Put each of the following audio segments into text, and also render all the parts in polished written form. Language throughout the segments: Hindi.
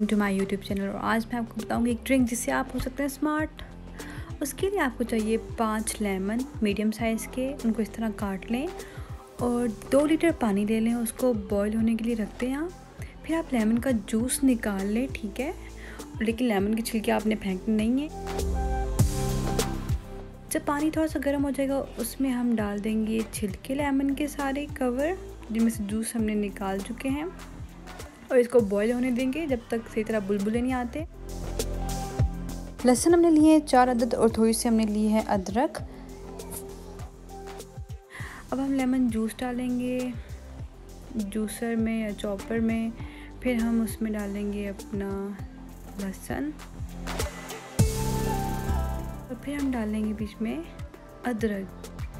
To my YouTube channel. और आज मैं आपको बताऊंगी एक ड्रिंक जिससे आप हो सकते हैं स्मार्ट। उसके लिए आपको चाहिए 5 लेमन मीडियम साइज़ के, उनको इस तरह काट लें और 2 लीटर पानी ले लें, उसको बॉईल होने के लिए रखते हैं। फिर आप लेमन का जूस निकाल लें, ठीक है, लेकिन लेमन के छिलके आपने फेंकने नहीं है। जब पानी थोड़ा सा गर्म हो जाएगा उसमें हम डाल देंगे छिलके लेमन के सारे कवर, जिनमें से जूस हमने निकाल चुके हैं, और इसको बॉईल होने देंगे जब तक सही तरह बुलबुले नहीं आते। लहसुन हमने लिए 4 अदद और थोड़ी सी हमने ली है अदरक। अब हम लेमन जूस डालेंगे जूसर में या चॉपर में, फिर हम उसमें डालेंगे अपना लहसुन और फिर हम डालेंगे बीच में अदरक।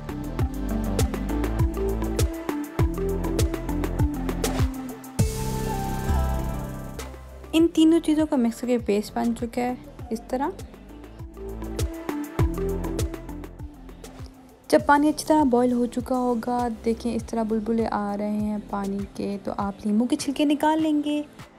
इन तीनों चीज़ों का मिक्स करके पेस्ट बन चुका है इस तरह। जब पानी अच्छी तरह बॉईल हो चुका होगा, देखें इस तरह बुलबुले आ रहे हैं पानी के, तो आप नींबू के छिलके निकाल लेंगे।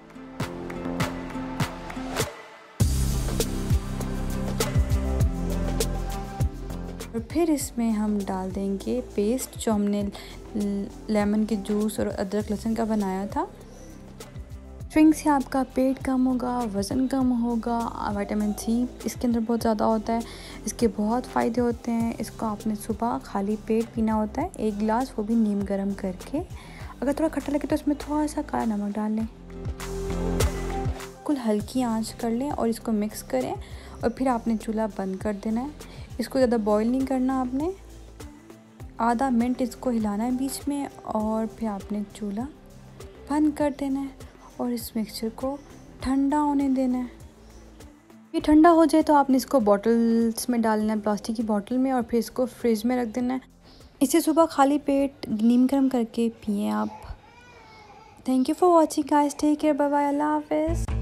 और फिर इसमें हम डाल देंगे पेस्ट जो हमने लेमन के जूस और अदरक लहसुन का बनाया था। ड्रिंक से आपका पेट कम होगा, वज़न कम होगा, विटामिन सी इसके अंदर बहुत ज़्यादा होता है, इसके बहुत फ़ायदे होते हैं। इसको आपने सुबह खाली पेट पीना होता है, 1 गिलास, वो भी नीम गर्म करके। अगर थोड़ा खट्टा लगे तो उसमें थोड़ा सा काला नमक डाल लें, बिल्कुल हल्की आंच कर लें और इसको मिक्स करें। और फिर आपने चूल्हा बंद कर देना है। इसको ज़्यादा बॉईल नहीं करना आपने, आधा मिनट इसको हिलाना है बीच में और फिर आपने चूल्हा बंद कर देना है और इस मिक्सचर को ठंडा होने देना है। ये ठंडा हो जाए तो आपने इसको बॉटल्स में डालना है, प्लास्टिक की बॉटल में, और फिर इसको फ्रिज में रख देना है। इसे सुबह खाली पेट नीम गर्म करके पिएं आप। Thank you for watching guys, take care, bye bye, अल्लाह हाफिज़।